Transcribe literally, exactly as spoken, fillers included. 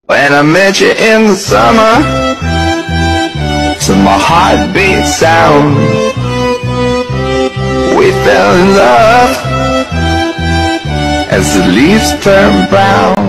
When I met you in the summer, to my heartbeat sound, we fell in love as the leaves turn brown.